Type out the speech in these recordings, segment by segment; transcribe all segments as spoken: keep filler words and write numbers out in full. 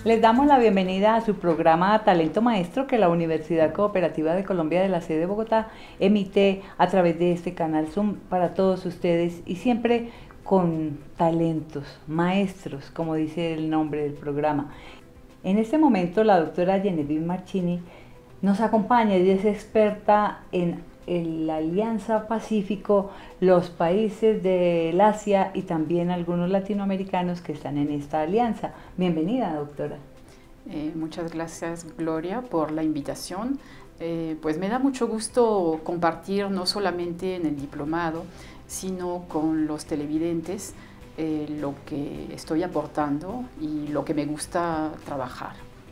Les damos la bienvenida a su programa Talento Maestro que la Universidad Cooperativa de Colombia de la sede de Bogotá emite a través de este canal Zoom para todos ustedes y siempre con talentos, maestros, como dice el nombre del programa. En este momento la doctora Genevieve Marchini nos acompaña y es experta en el Alianza Pacífico, los países del Asia y también algunos latinoamericanos que están en esta alianza. Bienvenida, doctora. Eh, muchas gracias, Gloria, por la invitación. Eh, pues me da mucho gusto compartir no solamente en el diplomado, sino con los televidentes eh, lo que estoy aportando y lo que me gusta trabajar.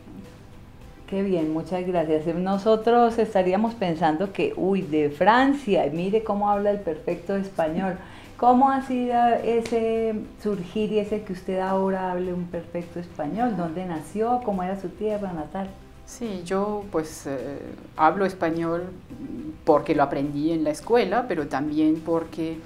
Qué bien, muchas gracias. Nosotros estaríamos pensando que, uy, de Francia, mire cómo habla el perfecto español. ¿Cómo ha sido ese surgir y ese que usted ahora hable un perfecto español? ¿Dónde nació? ¿Cómo era su tierra natal? Sí, yo pues eh, hablo español porque lo aprendí en la escuela, pero también porque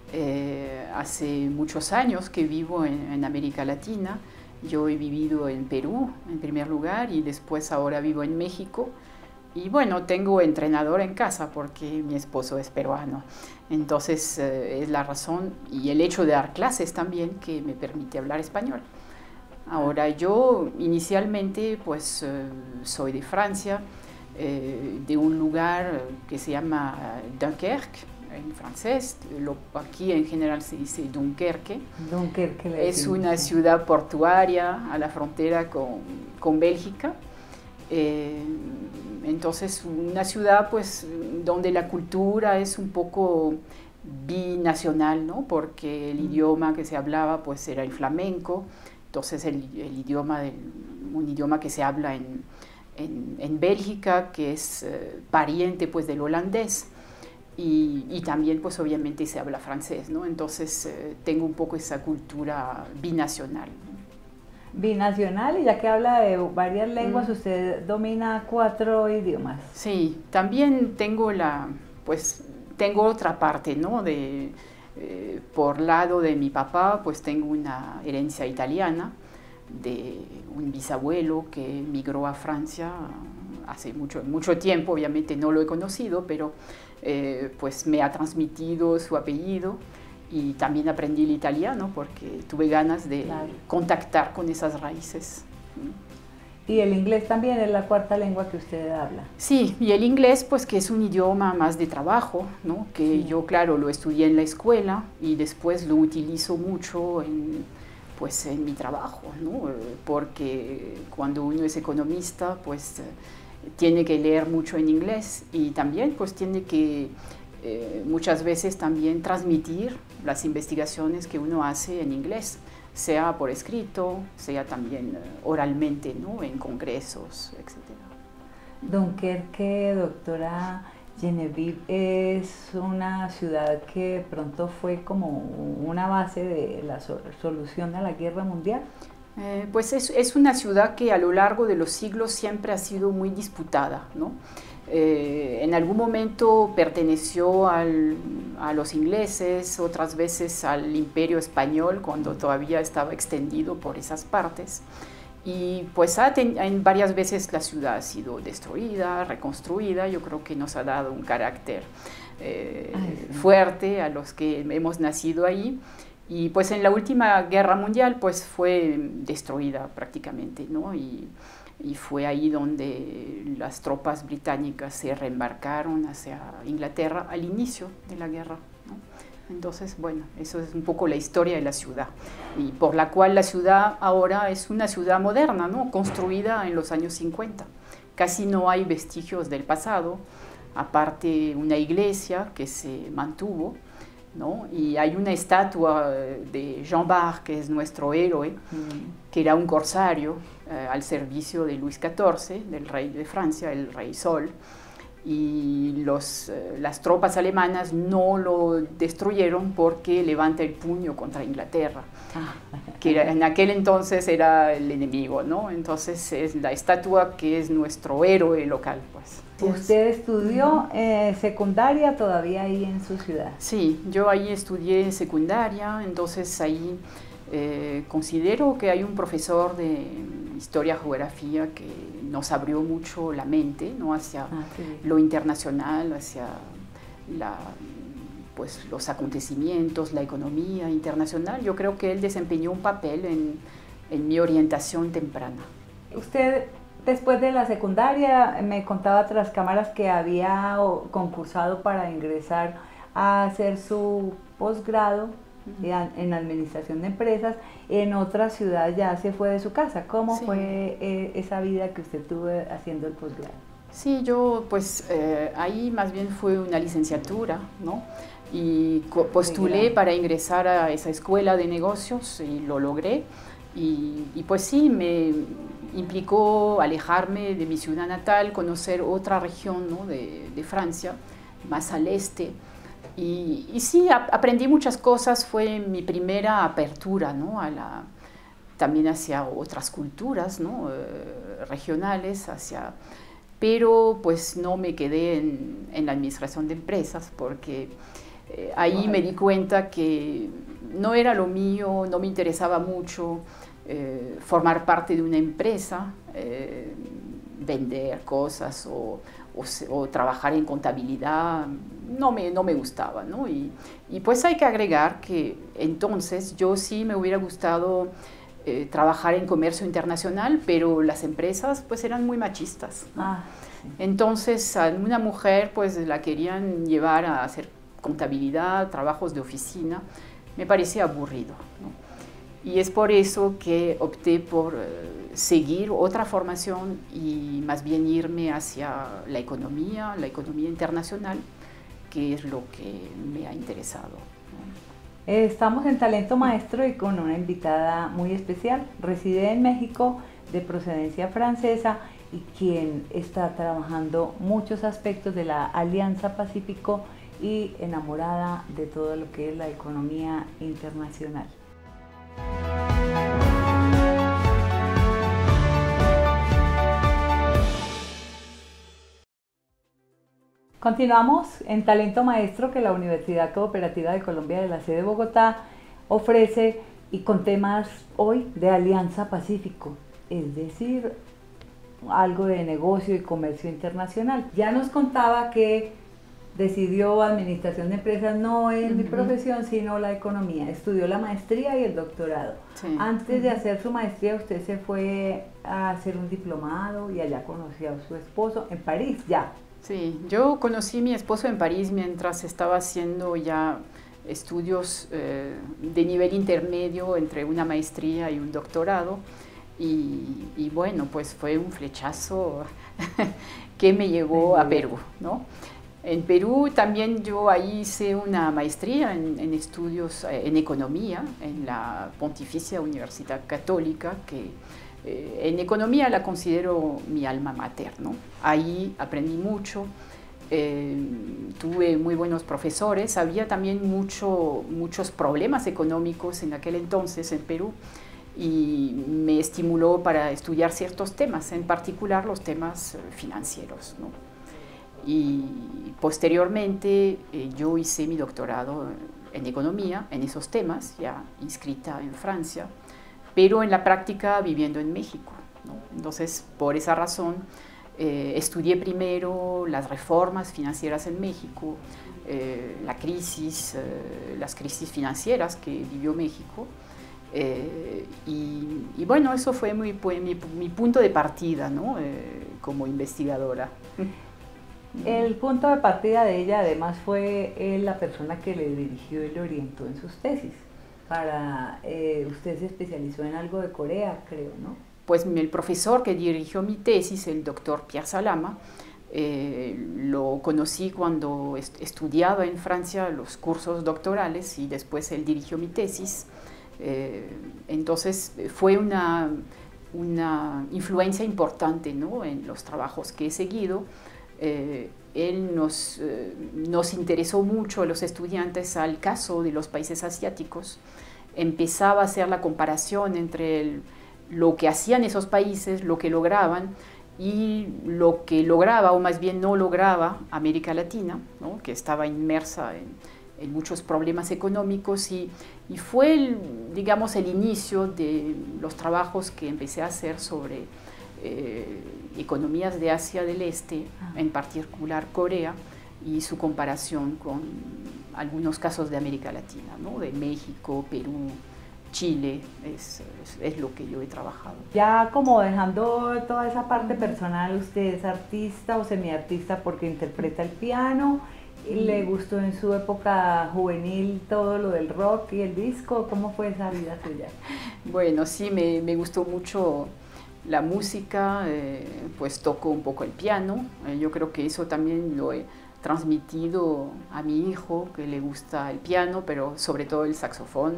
eh, hace muchos años que vivo en, en América Latina. Yo he vivido en Perú en primer lugar y después ahora vivo en México. Y bueno, tengo entrenador en casa porque mi esposo es peruano. Entonces eh, es la razón y el hecho de dar clases también que me permite hablar español. Ahora yo inicialmente pues eh, soy de Francia, eh, de un lugar que se llama Dunkerque en francés, lo, aquí en general se dice Dunkerque. Dunkerque es una ciudad portuaria a la frontera con, con Bélgica. Eh, entonces una ciudad pues donde la cultura es un poco binacional, ¿no? Porque el idioma que se hablaba pues era el flamenco, entonces el, el idioma del, un idioma que se habla en, en, en Bélgica, que es eh, pariente pues del holandés. Y, y también pues obviamente se habla francés, ¿no? Entonces eh, tengo un poco esa cultura binacional, ¿no? Binacional, y ya que habla de varias lenguas, mm. usted domina cuatro idiomas. Sí, también tengo la, pues tengo otra parte, ¿no? De, eh, por lado de mi papá, pues tengo una herencia italiana de un bisabuelo que migró a Francia hace mucho, mucho tiempo, obviamente no lo he conocido, pero eh, pues me ha transmitido su apellido y también aprendí el italiano porque tuve ganas de claro. contactar con esas raíces. ¿Y el inglés también es la cuarta lengua que usted habla? Sí, y el inglés pues que es un idioma más de trabajo, ¿no? Que sí. Yo claro lo estudié en la escuela y después lo utilizo mucho en, pues, en mi trabajo, ¿no? Porque cuando uno es economista pues tiene que leer mucho en inglés y también pues tiene que eh, muchas veces también transmitir las investigaciones que uno hace en inglés, sea por escrito, sea también uh, oralmente, ¿no? En congresos, etcétera. Dunkerque, doctora Genevieve, es una ciudad que pronto fue como una base de la so- solución a la guerra mundial. Eh, pues es, es una ciudad que a lo largo de los siglos siempre ha sido muy disputada, ¿no? Eh, en algún momento perteneció al, a los ingleses, otras veces al Imperio Español cuando todavía estaba extendido por esas partes. Y pues ha ten, en varias veces la ciudad ha sido destruida, reconstruida. Yo creo que nos ha dado un carácter eh, Ay, sí. fuerte a los que hemos nacido ahí. Y pues en la última guerra mundial pues fue destruida prácticamente, ¿no? Y, y fue ahí donde las tropas británicas se reembarcaron hacia Inglaterra al inicio de la guerra, ¿no? Entonces, bueno, eso es un poco la historia de la ciudad, y por la cual la ciudad ahora es una ciudad moderna, ¿no? Construida en los años cincuenta. Casi no hay vestigios del pasado, aparte una iglesia que se mantuvo, ¿no? Y hay una estatua de Jean Bart, que es nuestro héroe, mm. que era un corsario eh, al servicio de Luis catorce, del rey de Francia, el rey Sol, y los, eh, las tropas alemanas no lo destruyeron porque levanta el puño contra Inglaterra, ah. que era, en aquel entonces era el enemigo, ¿no? Entonces es la estatua que es nuestro héroe local, pues. ¿Usted estudió eh, secundaria todavía ahí en su ciudad? Sí, yo ahí estudié secundaria, entonces ahí Eh, considero que hay un profesor de historia, geografía que nos abrió mucho la mente, ¿no? Hacia ah, sí. lo internacional, hacia la, pues, los acontecimientos, la economía internacional. Yo creo que él desempeñó un papel en, en mi orientación temprana. Usted, después de la secundaria, me contaba tras cámaras que había concursado para ingresar a hacer su posgrado en administración de empresas en otra ciudad. Ya se fue de su casa. ¿Cómo sí. fue eh, esa vida que usted tuvo haciendo el posgrado? Sí, yo pues eh, ahí más bien fue una licenciatura, ¿no? Y postulé para ingresar a esa escuela de negocios y lo logré. Y, y pues sí, me implicó alejarme de mi ciudad natal, conocer otra región, ¿no? de, de Francia, más al este. Y, y sí, a, aprendí muchas cosas, fue mi primera apertura, ¿no? a la, también hacia otras culturas, ¿no? eh, regionales, hacia, pero pues no me quedé en, en la administración de empresas porque eh, ahí bueno. me di cuenta que no era lo mío, no me interesaba mucho eh, formar parte de una empresa, eh, vender cosas o, o, o trabajar en contabilidad. No me, no me gustaba, ¿no? Y, y pues hay que agregar que entonces yo sí me hubiera gustado eh, trabajar en comercio internacional, pero las empresas pues eran muy machistas, ¿no? Ah, sí. Entonces a una mujer pues la querían llevar a hacer contabilidad, trabajos de oficina, me parecía aburrido, ¿no? Y es por eso que opté por eh, seguir otra formación y más bien irme hacia la economía, la economía internacional, que es lo que me ha interesado, ¿no? Estamos en Talento Maestro y con una invitada muy especial. Reside en México, de procedencia francesa, y quien está trabajando muchos aspectos de la Alianza Pacífico y enamorada de todo lo que es la economía internacional. Continuamos en Talento Maestro, que la Universidad Cooperativa de Colombia de la sede de Bogotá ofrece, y con temas hoy de Alianza Pacífico, es decir, algo de negocio y comercio internacional. Ya nos contaba que decidió administración de empresas, no es uh-huh. mi profesión, sino la economía. Estudió la maestría y el doctorado. Sí. Antes uh-huh. de hacer su maestría, usted se fue a hacer un diplomado y allá conoció a su esposo en París, ya. Sí, yo conocí a mi esposo en París mientras estaba haciendo ya estudios eh, de nivel intermedio entre una maestría y un doctorado. Y, y bueno, pues fue un flechazo que me llevó a Perú, ¿no? En Perú también yo ahí hice una maestría en, en estudios eh, en economía en la Pontificia Universidad Católica, que eh, en economía la considero mi alma mater, ¿no? Ahí aprendí mucho, eh, tuve muy buenos profesores, había también mucho, muchos problemas económicos en aquel entonces en Perú, y me estimuló para estudiar ciertos temas, en particular los temas financieros, ¿no? Y posteriormente eh, yo hice mi doctorado en economía, en esos temas, ya inscrita en Francia, pero en la práctica viviendo en México, ¿no? Entonces, por esa razón, eh, estudié primero las reformas financieras en México, eh, la crisis, eh, las crisis financieras que vivió México, eh, y, y bueno, eso fue muy, mi, mi punto de partida, ¿no? eh, como investigadora. El punto de partida de ella además fue eh, la persona que le dirigió y le orientó en sus tesis. Para, eh, usted se especializó en algo de Corea, creo, ¿no? Pues el profesor que dirigió mi tesis, el doctor Pierre Salama, eh, lo conocí cuando est estudiaba en Francia los cursos doctorales y después él dirigió mi tesis. Eh, entonces fue una, una influencia importante, ¿no? En los trabajos que he seguido. Eh, él nos, eh, nos interesó mucho a los estudiantes al caso de los países asiáticos. Empezaba a hacer la comparación entre el, lo que hacían esos países, lo que lograban, y lo que lograba, o más bien no lograba, América Latina, ¿no? Que estaba inmersa en, en muchos problemas económicos y, y fue, el, digamos, el inicio de los trabajos que empecé a hacer sobre eh, economías de Asia del Este, ah. en particular Corea, y su comparación con algunos casos de América Latina, ¿no? De México, Perú, Chile, es, es, es lo que yo he trabajado. Ya como dejando toda esa parte personal, ¿usted es artista o semiartista porque interpreta el piano? ¿Le gustó en su época juvenil todo lo del rock y el disco? ¿Cómo fue esa vida suya? Bueno, sí, me, me gustó mucho la música, eh, pues toco un poco el piano. Eh, yo creo que eso también lo he transmitido a mi hijo, que le gusta el piano, pero sobre todo el saxofón.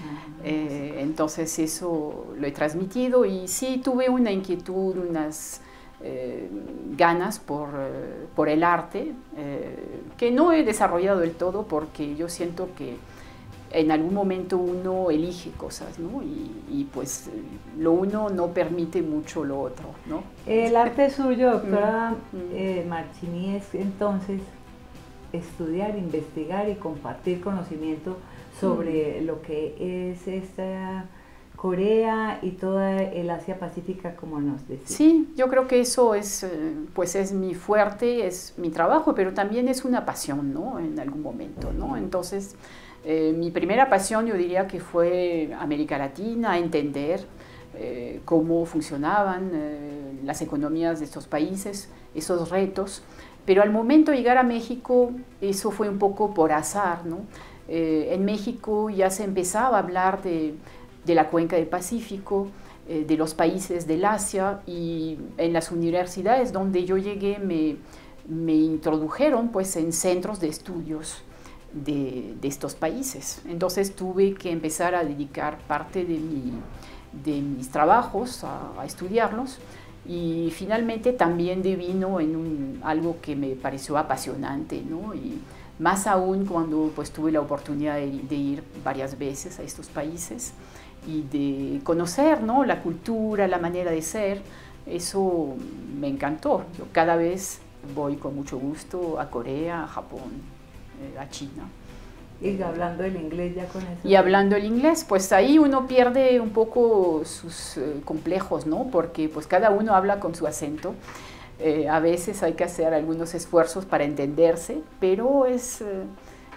Eh, entonces eso lo he transmitido y sí tuve una inquietud, unas eh, ganas por, eh, por el arte, eh, que no he desarrollado del todo porque yo siento que en algún momento uno elige cosas, ¿no? Y, y pues lo uno no permite mucho lo otro, ¿no? El arte suyo, doctora eh, Marchini, es entonces estudiar, investigar y compartir conocimiento sobre mm. lo que es esta Corea y toda el Asia Pacífica, como nos decía. Sí, yo creo que eso es, pues es mi fuerte, es mi trabajo, pero también es una pasión, ¿no? En algún momento, ¿no? Entonces, Eh, mi primera pasión yo diría que fue América Latina, entender eh, cómo funcionaban eh, las economías de estos países, esos retos, pero al momento de llegar a México eso fue un poco por azar, ¿no? Eh, en México ya se empezaba a hablar de, de la cuenca del Pacífico, eh, de los países del Asia, y en las universidades donde yo llegué me, me introdujeron pues en centros de estudios De, de estos países. Entonces tuve que empezar a dedicar parte de, mi, de mis trabajos a, a estudiarlos y finalmente también devino en un, algo que me pareció apasionante, ¿no? Y más aún cuando pues, tuve la oportunidad de, de ir varias veces a estos países y de conocer, ¿no? La cultura, la manera de ser, eso me encantó. Yo cada vez voy con mucho gusto a Corea, a Japón, a China. Y hablando el inglés ya con eso. Y hablando el inglés, pues ahí uno pierde un poco sus eh, complejos, ¿no? Porque pues cada uno habla con su acento. Eh, a veces hay que hacer algunos esfuerzos para entenderse, pero es, eh,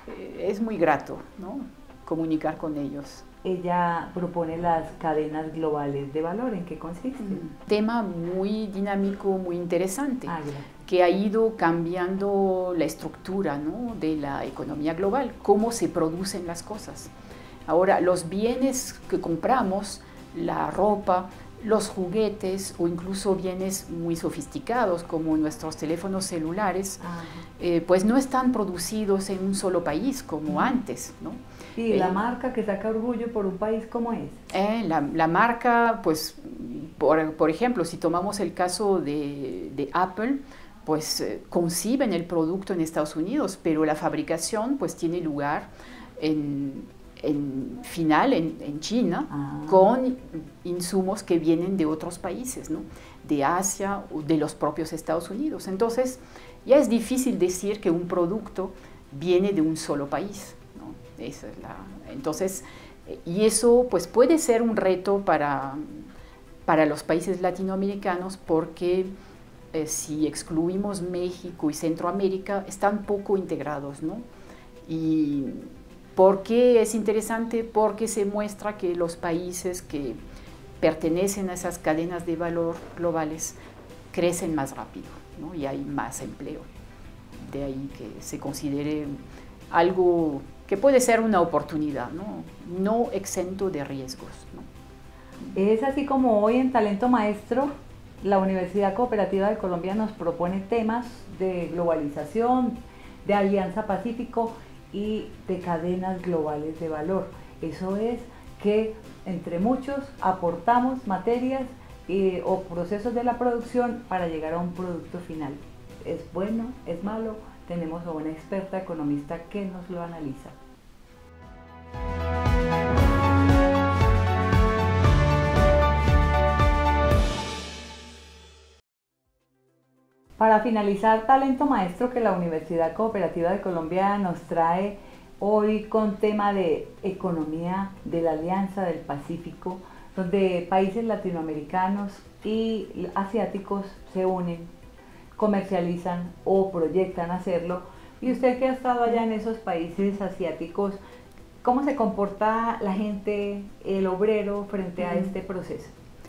es muy grato, ¿no? Comunicar con ellos. Ella propone las cadenas globales de valor. ¿En qué consiste? Un tema muy dinámico, muy interesante, ah, que ha ido cambiando la estructura, ¿no? De la economía global, cómo se producen las cosas. Ahora, los bienes que compramos, la ropa, los juguetes o incluso bienes muy sofisticados como nuestros teléfonos celulares, ah. eh, pues no están producidos en un solo país como antes, ¿no? ¿Y eh, la marca que saca orgullo por un país cómo es? Eh, la, la marca, pues, por, por ejemplo, si tomamos el caso de, de Apple, pues eh, conciben el producto en Estados Unidos, pero la fabricación pues tiene lugar en, en final en, en China, ah. con insumos que vienen de otros países, ¿no? De Asia o de los propios Estados Unidos. Entonces ya es difícil decir que un producto viene de un solo país, ¿no? Esa es la, entonces, y eso pues puede ser un reto para, para los países latinoamericanos porque Eh, si excluimos México y Centroamérica, están poco integrados, ¿no? ¿Y por qué es interesante? Porque se muestra que los países que pertenecen a esas cadenas de valor globales crecen más rápido, ¿no? Y hay más empleo. De ahí que se considere algo que puede ser una oportunidad, ¿no? No exento de riesgos, ¿no? Es así como hoy en Talento Maestro la Universidad Cooperativa de Colombia nos propone temas de globalización, de Alianza Pacífico y de cadenas globales de valor. Eso es que entre muchos aportamos materias eh, o procesos de la producción para llegar a un producto final. ¿Es bueno? ¿Es malo? Tenemos a una experta economista que nos lo analiza. Para finalizar, Talento Maestro, que la Universidad Cooperativa de Colombia nos trae hoy con tema de economía de la Alianza del Pacífico, donde países latinoamericanos y asiáticos se unen, comercializan o proyectan hacerlo. Y usted que ha estado allá en esos países asiáticos, ¿cómo se comporta la gente, el obrero, frente a este proceso?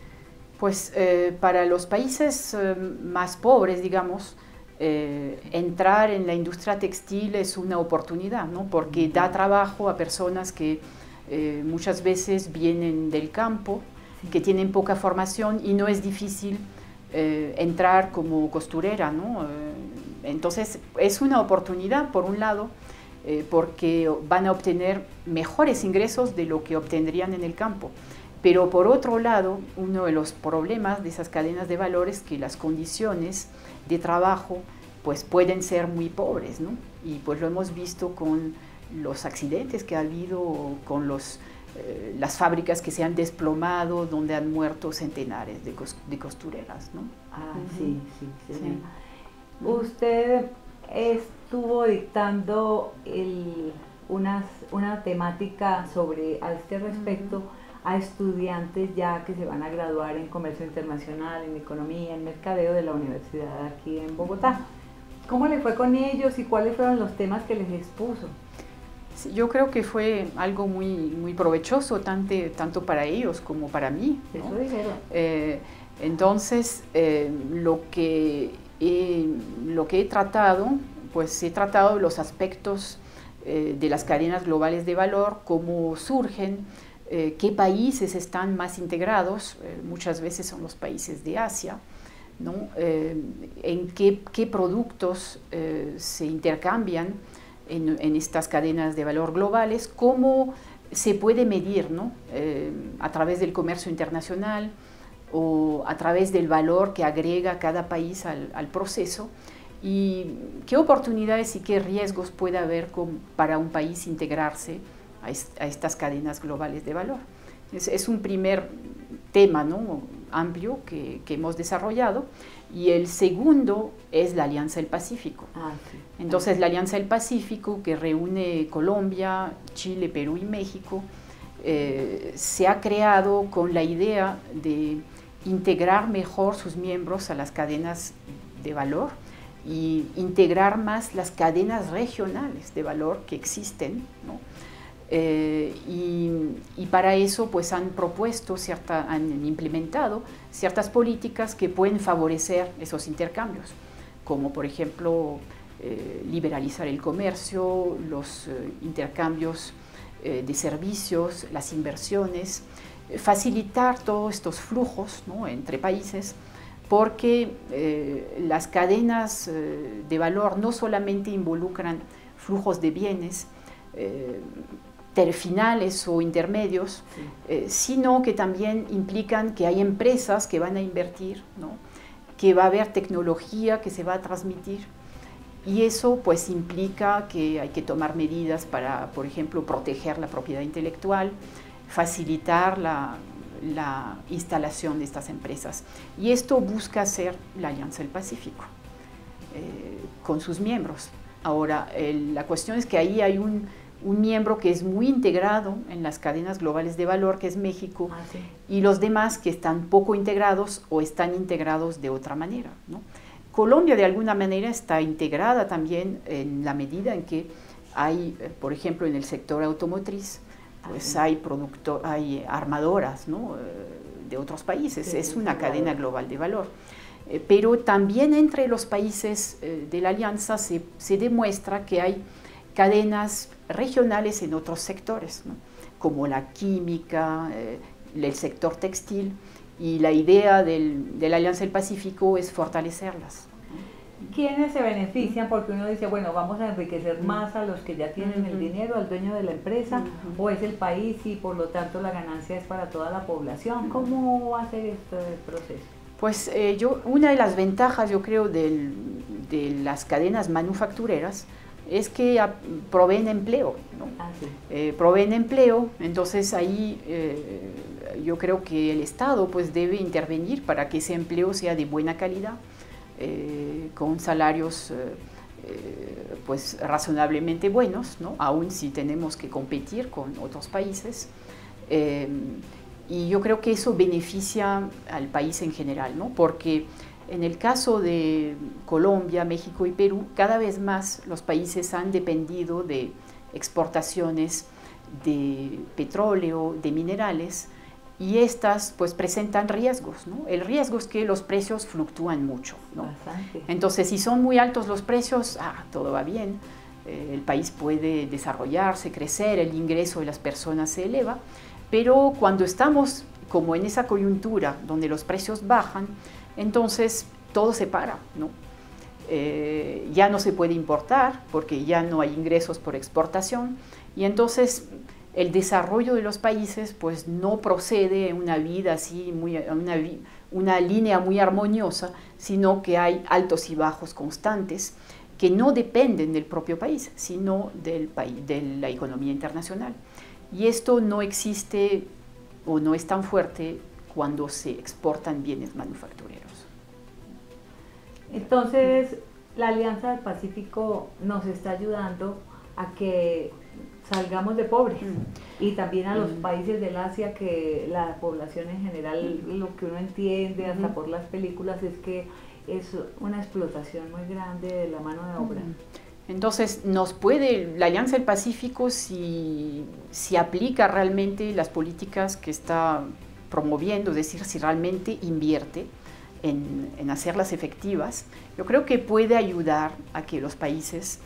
Pues eh, para los países eh, más pobres, digamos, eh, entrar en la industria textil es una oportunidad, ¿no? Porque da trabajo a personas que eh, muchas veces vienen del campo, sí, que tienen poca formación y no es difícil eh, entrar como costurera, ¿no? Eh, entonces es una oportunidad, por un lado, eh, porque van a obtener mejores ingresos de lo que obtendrían en el campo. Pero por otro lado, uno de los problemas de esas cadenas de valor es que las condiciones de trabajo pues pueden ser muy pobres, ¿no? Y pues lo hemos visto con los accidentes que ha habido, con los, eh, las fábricas que se han desplomado, donde han muerto centenares de, cos de costureras, ¿no? Ah, uh-huh. sí, sí, sí. sí. Usted estuvo dictando el, unas, una temática sobre, a este respecto, uh-huh, a estudiantes ya que se van a graduar en comercio internacional, en economía, en mercadeo de la universidad aquí en Bogotá. ¿Cómo le fue con ellos y cuáles fueron los temas que les expuso? Sí, yo creo que fue algo muy, muy provechoso, tanto, tanto para ellos como para mí, ¿no? Eso dijeron. Eh, entonces, eh, lo, que he, lo que he tratado, pues he tratado los aspectos eh, de las cadenas globales de valor, cómo surgen, Eh, qué países están más integrados, eh, muchas veces son los países de Asia, ¿no? Eh, en qué, qué productos eh, se intercambian en, en estas cadenas de valor globales, cómo se puede medir, ¿no? Eh, a través del comercio internacional o a través del valor que agrega cada país al, al proceso, y qué oportunidades y qué riesgos puede haber con, para un país integrarse a, est a estas cadenas globales de valor. Es, es un primer tema, ¿no? amplio que, que hemos desarrollado, y el segundo es la Alianza del Pacífico. Ah, sí. Entonces, ah. la Alianza del Pacífico, que reúne Colombia, Chile, Perú y México, eh, se ha creado con la idea de integrar mejor sus miembros a las cadenas de valor y integrar más las cadenas regionales de valor que existen, ¿no? Eh, y, y para eso pues han propuesto, cierta, han implementado ciertas políticas que pueden favorecer esos intercambios, como por ejemplo eh, liberalizar el comercio, los eh, intercambios eh, de servicios, las inversiones, eh, facilitar todos estos flujos, ¿no? entre países, porque eh, las cadenas eh, de valor no solamente involucran flujos de bienes, eh, finales o intermedios, sí. eh, sino que también implican que hay empresas que van a invertir, ¿no? que va a haber tecnología que se va a transmitir, y eso pues implica que hay que tomar medidas para, por ejemplo, proteger la propiedad intelectual, facilitar la, la instalación de estas empresas, y esto busca hacer la Alianza del Pacífico eh, con sus miembros. Ahora, el, la cuestión es que ahí hay un un miembro que es muy integrado en las cadenas globales de valor, que es México, ah, sí. y los demás que están poco integrados o están integrados de otra manera, ¿no? Colombia de alguna manera está integrada también en la medida en que hay, por ejemplo, en el sector automotriz, pues ah, sí. hay, producto, hay armadoras, ¿no? de otros países, sí, es una sí, cadena claro. global de valor. Eh, pero también entre los países eh, de la alianza se, se demuestra que hay cadenas regionales en otros sectores, ¿no? como la química, eh, el sector textil, y la idea del, de la Alianza del Pacífico es fortalecerlas. ¿Quiénes se benefician? Porque uno dice, bueno, vamos a enriquecer más a los que ya tienen uh-huh. el dinero, al dueño de la empresa, uh-huh. o es el país y por lo tanto la ganancia es para toda la población. ¿Cómo va a ser este proceso? Pues eh, yo, una de las ventajas, yo creo, del, de las cadenas manufactureras es que a, proveen empleo, ¿no? Ah, sí. eh, proveen empleo, entonces ahí eh, yo creo que el Estado pues debe intervenir para que ese empleo sea de buena calidad, eh, con salarios eh, eh, pues razonablemente buenos, ¿no? Aún si tenemos que competir con otros países. Eh, y yo creo que eso beneficia al país en general, ¿no? Porque en el caso de Colombia, México y Perú, cada vez más los países han dependido de exportaciones de petróleo, de minerales, y estas pues presentan riesgos, ¿no? El riesgo es que los precios fluctúan mucho, ¿no? Bastante. Entonces, si son muy altos los precios, ah, todo va bien, eh, el país puede desarrollarse, crecer, el ingreso de las personas se eleva, pero cuando estamos como en esa coyuntura donde los precios bajan, entonces todo se para, ¿no? Eh, ya no se puede importar porque ya no hay ingresos por exportación, y entonces el desarrollo de los países pues no procede en una vida así, muy, una, una línea muy armoniosa, sino que hay altos y bajos constantes que no dependen del propio país, sino del país, de la economía internacional. Y esto no existe o no es tan fuerte cuando se exportan bienes manufactureros. Entonces, la Alianza del Pacífico nos está ayudando a que salgamos de pobres, mm. y también a los mm. países del Asia, que la población en general, mm. lo que uno entiende hasta mm. por las películas, es que es una explotación muy grande de la mano de obra. Mm. Entonces, nos puede, la Alianza del Pacífico, si, si aplica realmente las políticas que está promoviendo, es decir, si realmente invierte en, en hacerlas efectivas, yo creo que puede ayudar a que los países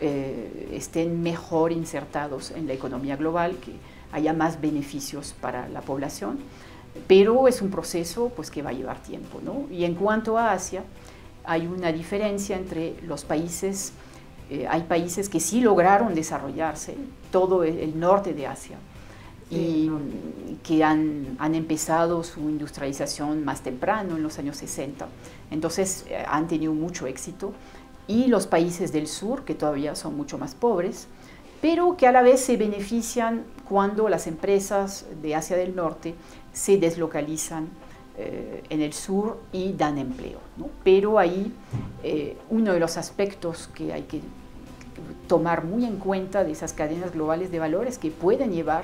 eh, estén mejor insertados en la economía global, que haya más beneficios para la población, pero es un proceso pues, que va a llevar tiempo, ¿no? Y en cuanto a Asia, hay una diferencia entre los países. Eh, hay países que sí lograron desarrollarse, todo el, el norte de Asia, sí, y no. que han, han empezado su industrialización más temprano, en los años sesenta, entonces eh, han tenido mucho éxito, y los países del sur, que todavía son mucho más pobres, pero que a la vez se benefician cuando las empresas de Asia del Norte se deslocalizan eh, en el sur y dan empleo, ¿no? Pero ahí eh, uno de los aspectos que hay que tomar muy en cuenta de esas cadenas globales de valores que pueden llevar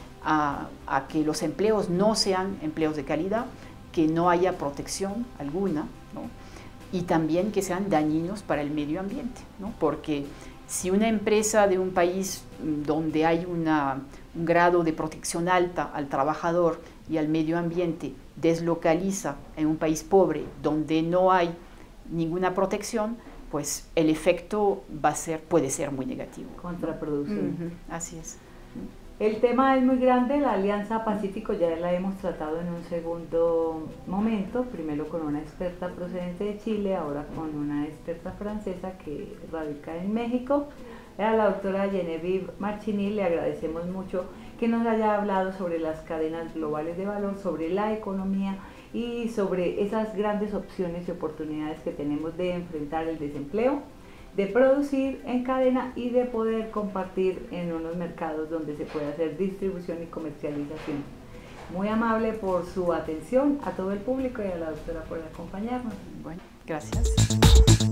a, a que los empleos no sean empleos de calidad, que no haya protección alguna, ¿no? Y también que sean dañinos para el medio ambiente, ¿no? Porque si una empresa de un país donde hay una, un grado de protección alta al trabajador y al medio ambiente deslocaliza en un país pobre donde no hay ninguna protección, pues el efecto va a ser, puede ser muy negativo. Contraproducente. Uh-huh, así es. El tema es muy grande, la Alianza Pacífico ya la hemos tratado en un segundo momento, primero con una experta procedente de Chile, ahora con una experta francesa que radica en México. A la doctora Genevieve Marchini le agradecemos mucho que nos haya hablado sobre las cadenas globales de valor, sobre la economía y sobre esas grandes opciones y oportunidades que tenemos de enfrentar el desempleo, de producir en cadena y de poder compartir en unos mercados donde se puede hacer distribución y comercialización. Muy amable por su atención, a todo el público y a la doctora por acompañarnos. Bueno, gracias.